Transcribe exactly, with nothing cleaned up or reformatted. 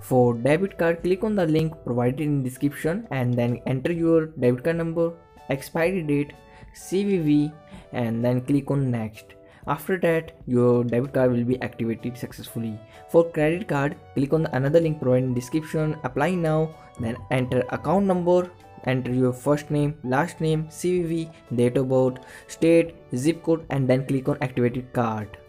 For debit card, click on the link provided in description and then enter your debit card number, expiry date, C V V, and then click on next. After that, your debit card will be activated successfully. For credit card, click on the another link provided in description, apply now, then enter account number, enter your first name, last name, C V V, date of birth, state, zip code, and then click on activated card.